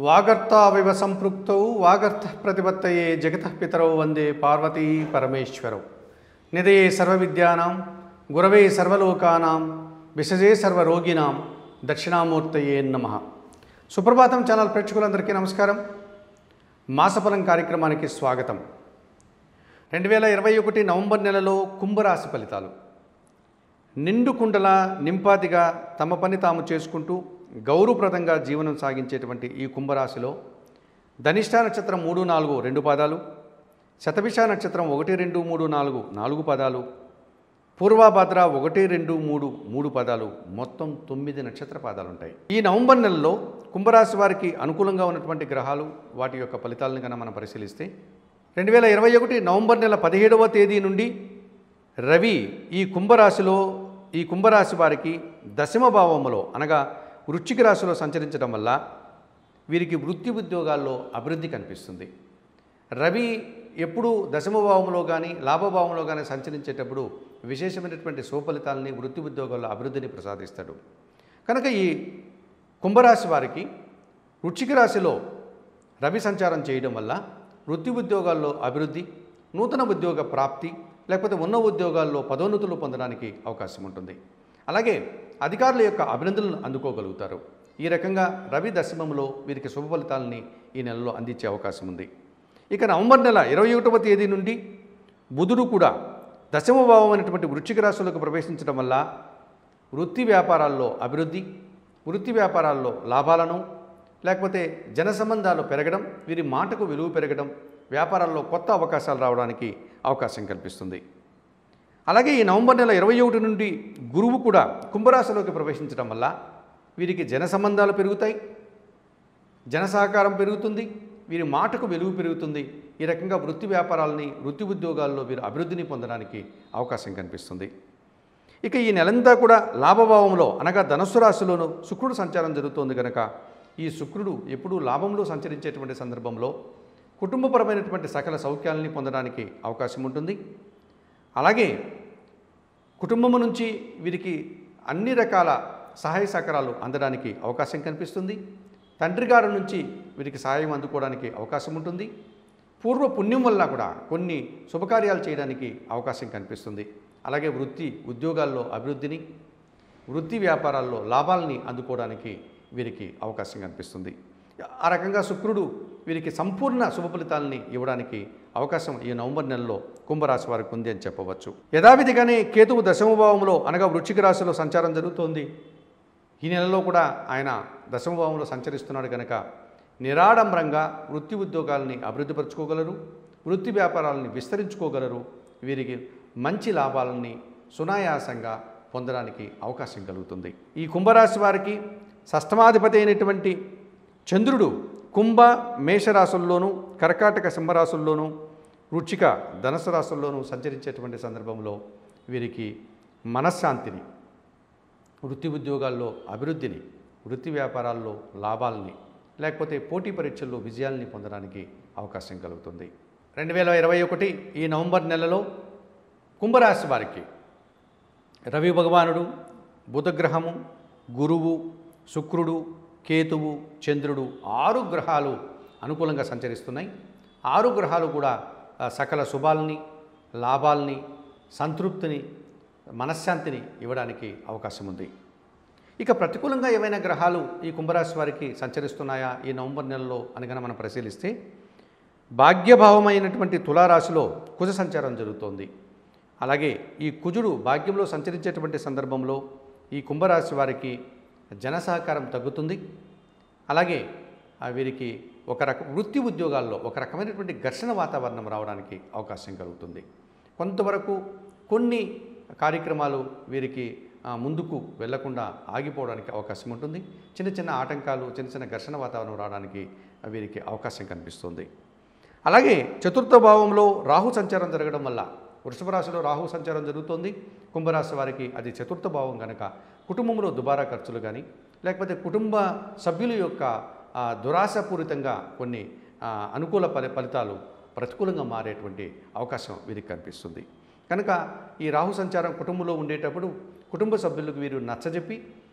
వాగర్తావివ సంపృక్తౌ వాగర్తః ప్రతిపత్తయే జగతః పితరౌ వందే పార్వతీ పరమేశ్వరౌ నిధయే సర్వవిద్యానాం గురవే సర్వలోకానాం విశజే సర్వరోగినాం దక్షిణామూర్తయే నమః. సుప్రభాతం ఛానల్ ప్రేక్షకులందరికీ నమస్కారం. మాసఫలం కార్యక్రమానికి స్వాగతం. 2021 నవంబర్ నెలలో కుంభరాశి ఫలితాలు. నిండు కుండల నింపాదిగా తమ పని తాము చేసుకుంటూ గౌరవప్రదంగా జీవనం సాగించేటువంటి ఈ కుంభరాశిలో ధనిష్ఠా నక్షత్రం 3, 4 2 పాదాలు, శతభిష నక్షత్రం 1, 2, 3, 4 4 పాదాలు, పూర్వభద్ర 1, 2, 3 3 పాదాలు, మొత్తం 9 నక్షత్ర పాదాలు ఉంటాయి. ఈ నవంబర్ నెలలో కుంభరాశి వారికి అనుకూలంగా ఉన్నటువంటి గ్రహాలు వాటి యొక్క ఫలితాలను కనుక మనం పరిశీలిస్తే 2021 నవంబర్ నెల 17వ తేదీ నుండి రవి ఈ కుంభరాశి వారికి దశమ భావములో అనగా వృశ్చిక రాశిలో సంచరించడం వల్ల వీరికి వృత్తి ఉద్యోగాల్లో అభివృద్ధి కనిపిస్తుంది. రవి ఎప్పుడు దశమ భావంలో కానీ లాభభావంలో కానీ సంచరించేటప్పుడు విశేషమైనటువంటి సుఫలితాలని వృత్తి ఉద్యోగాల్లో అభివృద్ధిని ప్రసాదిస్తాడు. కనుక ఈ కుంభరాశి వారికి వృశ్చిక రాశిలో రవి సంచారం చేయడం వల్ల వృత్తి ఉద్యోగాల్లో అభివృద్ధి, నూతన ఉద్యోగ ప్రాప్తి, లేకపోతే ఉన్న ఉద్యోగాల్లో పదోన్నతులు పొందడానికి అవకాశం ఉంటుంది. అలాగే అధికారుల యొక్క అభినందనలు అందుకోగలుగుతారు. ఈ రకంగా రవి దశమంలో వీరికి శుభ ఫలితాలని ఈ నెలలో అందించే అవకాశం ఉంది. ఇక నవంబర్ నెల 21వ తేదీ నుండి బుధుడు కూడా దశమ భావం అనేటువంటి వృశ్చిక రాశులకు ప్రవేశించడం వల్ల వృత్తి వ్యాపారాల్లో అభివృద్ధి, వృత్తి వ్యాపారాల్లో లాభాలను, లేకపోతే జన సంబంధాలు పెరగడం, వీరి మాటకు విలువ పెరగడం, వ్యాపారాల్లో కొత్త అవకాశాలు రావడానికి అవకాశం కల్పిస్తుంది. అలాగే ఈ నవంబర్ నెల 21 నుండి గురువు కూడా కుంభరాశిలోకి ప్రవేశించడం వల్ల వీరికి జన సంబంధాలు పెరుగుతాయి, జన సహకారం పెరుగుతుంది, వీరి మాటకు విలువ పెరుగుతుంది. ఈ రకంగా వృత్తి వ్యాపారాలని, వృత్తి ఉద్యోగాల్లో వీరు అభివృద్ధిని పొందడానికి అవకాశం కనిపిస్తుంది. ఇక ఈ నెలంతా కూడా లాభభావంలో అనగా ధనుస్సు రాశిలోనూ శుక్రుడు సంచారం జరుగుతోంది కనుక ఈ శుక్రుడు ఎప్పుడూ లాభంలో సంచరించేటువంటి సందర్భంలో కుటుంబపరమైనటువంటి సకల సౌఖ్యాలని పొందడానికి అవకాశం ఉంటుంది. అలాగే కుటుంబం నుంచి వీరికి అన్ని రకాల సహాయ సహకారాలు అందడానికి అవకాశం కనిపిస్తుంది. తండ్రి గారి నుంచి వీరికి సహాయం అందుకోవడానికి అవకాశం ఉంటుంది. పూర్వ పుణ్యం వల్ల కూడా కొన్ని శుభకార్యాలు చేయడానికి అవకాశం కనిపిస్తుంది. అలాగే వృత్తి ఉద్యోగాల్లో అభివృద్ధిని, వృత్తి వ్యాపారాల్లో లాభాలని అందుకోవడానికి వీరికి అవకాశం కనిపిస్తుంది. ఆ రకంగా శుక్రుడు వీరికి సంపూర్ణ శుభ ఫలితాలని ఇవ్వడానికి అవకాశం ఈ నవంబర్ నెలలో కుంభరాశి వారికి ఉంది అని చెప్పవచ్చు. యథావిధిగానే కేతువు దశమ భావంలో అనగా వృశ్చిక రాశిలో సంచారం జరుగుతోంది. ఈ నెలలో కూడా ఆయన దశమ భావంలో సంచరిస్తున్నాడు కనుక నిరాడంబరంగా వృత్తి ఉద్యోగాలని అభివృద్ధిపరచుకోగలరు, వృత్తి వ్యాపారాలని విస్తరించుకోగలరు. వీరికి మంచి లాభాలని సునాయాసంగా పొందడానికి అవకాశం కలుగుతుంది. ఈ కుంభరాశి వారికి షష్ఠమాధిపతి అయినటువంటి చంద్రుడు కుంభ మేషరాశుల్లోనూ, కర్కాటక సింహరాశుల్లోనూ, వృశ్చిక ధనుసు రాశుల్లోనూ సంచరించేటువంటి సందర్భంలో వీరికి మనశ్శాంతిని, వృత్తి ఉద్యోగాల్లో అభివృద్ధిని, వృత్తి వ్యాపారాల్లో లాభాలని, లేకపోతే పోటీ పరీక్షల్లో విజయాల్ని పొందడానికి అవకాశం కలుగుతుంది. 2021 ఈ నవంబర్ నెలలో కుంభరాశి వారికి రవి భగవానుడు, బుధగ్రహము, గురువు, శుక్రుడు, కేతువు, చంద్రుడు 6 గ్రహాలు అనుకూలంగా సంచరిస్తున్నాయి. 6 గ్రహాలు కూడా సకల శుభాలని, లాభాలని, సంతృప్తిని, మనశ్శాంతిని ఇవ్వడానికి అవకాశం ఉంది. ఇక ప్రతికూలంగా ఏవైనా గ్రహాలు ఈ కుంభరాశి వారికి సంచరిస్తున్నాయా ఈ నవంబర్ నెలలో అని కనుక మనం పరిశీలిస్తే భాగ్యభావమైనటువంటి తులారాశిలో కుజ సంచారం జరుగుతోంది. అలాగే ఈ కుజుడు భాగ్యంలో సంచరించేటువంటి సందర్భంలో ఈ కుంభరాశి వారికి జన సహకారం తగ్గుతుంది. అలాగే వీరికి వృత్తి ఉద్యోగాల్లో ఒక రకమైనటువంటి ఘర్షణ వాతావరణం రావడానికి అవకాశం కలుగుతుంది. కొంతవరకు కొన్ని కార్యక్రమాలు వీరికి ముందుకు వెళ్లకుండా ఆగిపోవడానికి అవకాశం ఉంటుంది. చిన్న చిన్న ఆటంకాలు, చిన్న చిన్న ఘర్షణ వాతావరణం రావడానికి వీరికి అవకాశం కనిపిస్తుంది. అలాగే చతుర్థ భావంలో రాహు సంచారం జరగడం వల్ల వృషభ రాశిలో రాహు సంచారం జరుగుతోంది. కుంభరాశి వారికి అది చతుర్థ భావం కనుక కుటుంబంలో దుబారా ఖర్చులు కానీ, లేకపోతే కుటుంబ సభ్యుల యొక్క దురాశపూరితంగా కొన్ని అనుకూల ఫలితాలు ప్రతికూలంగా మారేటువంటి అవకాశం వీరికి కనిపిస్తుంది. కనుక ఈ రాహు సంచారం కుటుంబంలో ఉండేటప్పుడు కుటుంబ సభ్యులకు వీరు నచ్చజెప్పి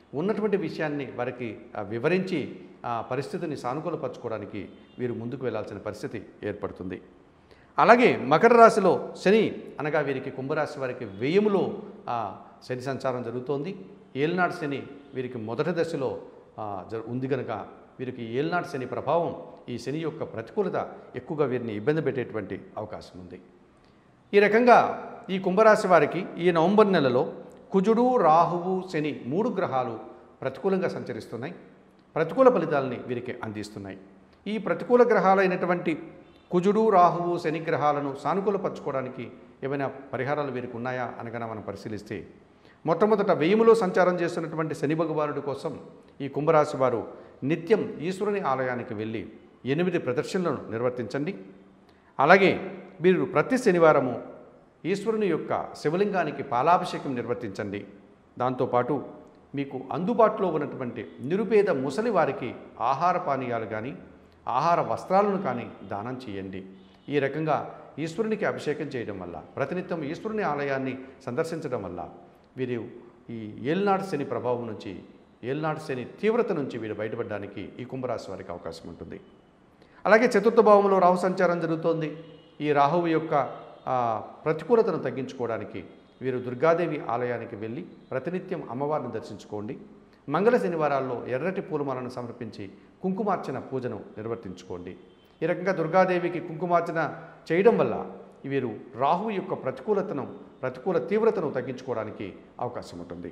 ఉన్నటువంటి విషయాన్ని వారికి వివరించి ఆ పరిస్థితిని సానుకూలపరచుకోవడానికి వీరు ముందుకు వెళ్లాల్సిన పరిస్థితి ఏర్పడుతుంది. అలాగే మకర రాశిలో శని అనగా వీరికి కుంభరాశి వారికి వ్యయములో శని సంచారం జరుగుతోంది. ఏలినాడు శని వీరికి మొదటి దశలో ఉంది కనుక వీరికి ఏలినాడు శని ప్రభావం, ఈ శని యొక్క ప్రతికూలత ఎక్కువగా వీరిని ఇబ్బంది పెట్టేటువంటి అవకాశం ఉంది. ఈ రకంగా ఈ కుంభరాశి వారికి ఈ నవంబర్ నెలలో కుజుడు, రాహువు, శని 3 గ్రహాలు ప్రతికూలంగా సంచరిస్తున్నాయి. ప్రతికూల ఫలితాలని వీరికి అందిస్తున్నాయి. ఈ ప్రతికూల గ్రహాలైనటువంటి కుజుడు, రాహువు, శని గ్రహాలను సానుకూలపరచుకోవడానికి ఏమైనా పరిహారాలు వీరికి ఉన్నాయా అనగా మనం పరిశీలిస్తే, మొట్టమొదట వ్యయములో సంచారం చేస్తున్నటువంటి శని భగవానుడి కోసం ఈ కుంభరాశి వారు నిత్యం ఈశ్వరుని ఆలయానికి వెళ్ళి 8 ప్రదర్శనలను నిర్వర్తించండి. అలాగే మీరు ప్రతి శనివారము ఈశ్వరుని యొక్క శివలింగానికి పాలాభిషేకం నిర్వర్తించండి. దాంతోపాటు మీకు అందుబాటులో ఉన్నటువంటి నిరుపేద ముసలి వారికి ఆహార పానీయాలు కానీ ఆహార వస్త్రాలను కానీ దానం చేయండి. ఈ రకంగా ఈశ్వరునికి అభిషేకం చేయడం వల్ల, ప్రతినిత్యం ఈశ్వరుని ఆలయాన్ని సందర్శించడం వల్ల వీరు ఈ ఏలినాడు శని ప్రభావం నుంచి, ఏలినాడు శని తీవ్రత నుంచి వీరు బయటపడడానికి ఈ కుంభరాశి వారికి అవకాశం ఉంటుంది. అలాగే చతుర్థ భావంలో రాహు సంచారం జరుగుతోంది. ఈ రాహువు యొక్క ప్రతికూలతను తగ్గించుకోవడానికి వీరు దుర్గాదేవి ఆలయానికి వెళ్ళి ప్రతినిత్యం అమ్మవారిని దర్శించుకోండి. మంగళ శనివారాల్లో ఎర్రటి పూలమాలను సమర్పించి కుంకుమార్చన పూజను నిర్వర్తించుకోండి. ఈ రకంగా దుర్గాదేవికి కుంకుమార్చన చేయడం వల్ల వీరు రాహువు యొక్క ప్రతికూల తీవ్రతను తగ్గించుకోవడానికి అవకాశం ఉంటుంది.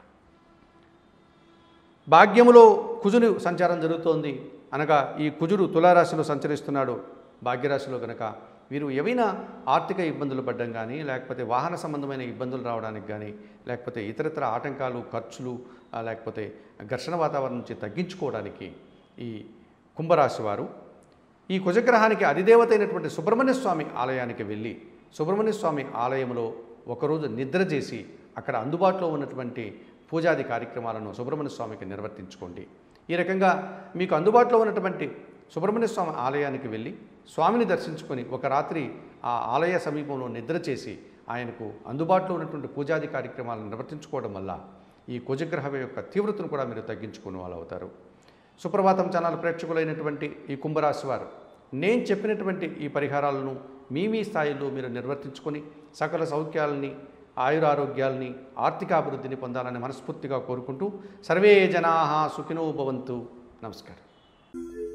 భాగ్యములో కుజుని సంచారం జరుగుతోంది అనగా ఈ కుజుడు తులారాశిలో సంచరిస్తున్నాడు. భాగ్యరాశిలో కనుక వీరు ఏవైనా ఆర్థిక ఇబ్బందులు పడ్డం కానీ, లేకపోతే వాహన సంబంధమైన ఇబ్బందులు రావడానికి కానీ, లేకపోతే ఇతరత్ర ఆటంకాలు, ఖర్చులు, లేకపోతే ఘర్షణ వాతావరణం నుంచి తగ్గించుకోవడానికి ఈ కుంభరాశి వారు ఈ కుజగ్రహానికి అధిదేవత అయినటువంటి సుబ్రహ్మణ్య స్వామి ఆలయానికి వెళ్ళి సుబ్రహ్మణ్య స్వామి ఆలయంలో ఒకరోజు నిద్ర చేసి అక్కడ అందుబాటులో ఉన్నటువంటి పూజాది కార్యక్రమాలను సుబ్రహ్మణ్య స్వామికి నిర్వర్తించుకోండి. ఈ రకంగా మీకు అందుబాటులో ఉన్నటువంటి సుబ్రహ్మణ్య స్వామి ఆలయానికి వెళ్ళి స్వామిని దర్శించుకొని ఒక రాత్రి ఆ ఆలయ సమీపంలో నిద్ర చేసి ఆయనకు అందుబాటులో ఉన్నటువంటి పూజాది కార్యక్రమాలను నిర్వర్తించుకోవడం వల్ల ఈ కుజగ్రహం యొక్క తీవ్రతను కూడా మీరు తగ్గించుకునే వాళ్ళు అవుతారు. సుప్రభాతం ఛానల్ ప్రేక్షకులైనటువంటి ఈ కుంభరాశి వారు నేను చెప్పినటువంటి ఈ పరిహారాలను మీ స్థాయిలో మీరు నిర్వర్తించుకొని సకల సౌఖ్యాలని, ఆయురారోగ్యాలని, ఆర్థికాభివృద్ధిని పొందాలని మనస్ఫూర్తిగా కోరుకుంటూ సర్వే జనాః సుఖినో భవంతు. నమస్కారం.